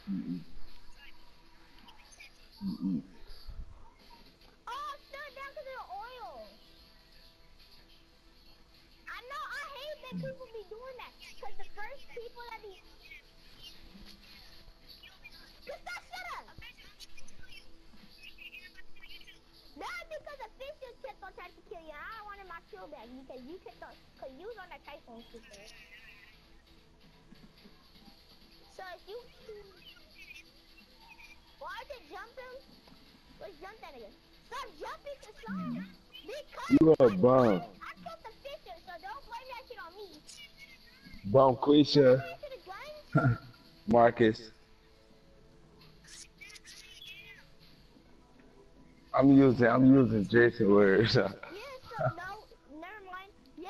Mm-mm. Mm-mm. Oh, still down because of the oil. I know, I hate that people be doing that. Because the first people that be... Just shut up! That's because the fish just kept on trying to kill you. I don't want my kill back because you kept on... Because you was on that typhoon super. So if you... Why are you jumping? Let's jump that again. Stop jumping to some. Because You a bum. I killed the fisher, so don't blame that shit on me. Bum Quisha. To the gun? Marcus. I'm using Jason words. Yes, so no, never mind. Yes,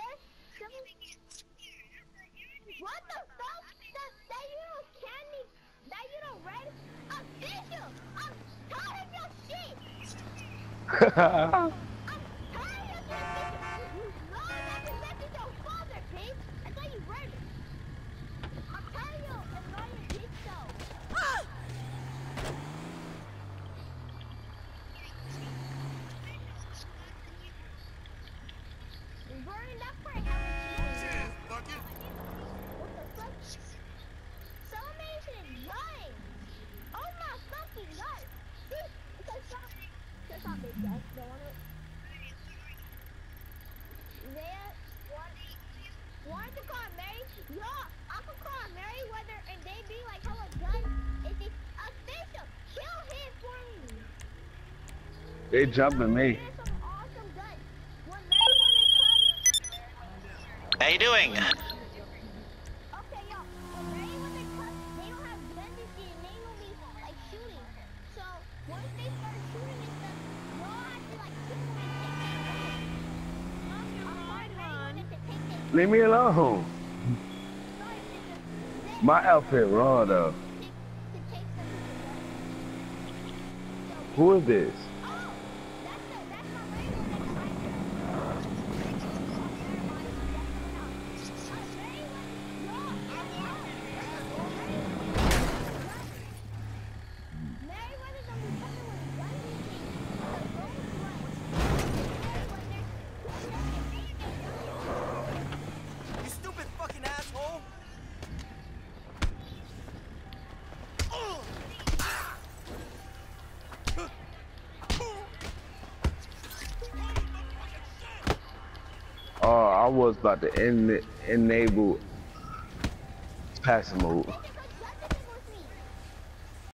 what the fuck? That you don't candy, that you don't red? Official! I'm tired of your shit! I'm tired of your shit! You know that is your father, bitch! I thought you read it. I'm tired of your annoying bitch, though. Burning up for hell. What the fuck? Someone should run. Oh my fucking god. See, because stop bitch ass. Don't wanna. There, want to call Mary? Yo, I can call Mary whether and they be like hella guns. Is it official? Kill him for me. They jumping me. Some awesome guns. When Mary wanna come. How you doing? Okay, yo, when Mary wanna come, they don't have guns and shit, and they will be like shooting. So once they start shooting and stuff, y'all have to like kill them and take their guns. Leave me alone. My outfit raw though. Who is this? You stupid fucking asshole! Oh, I was about to enable passing mode.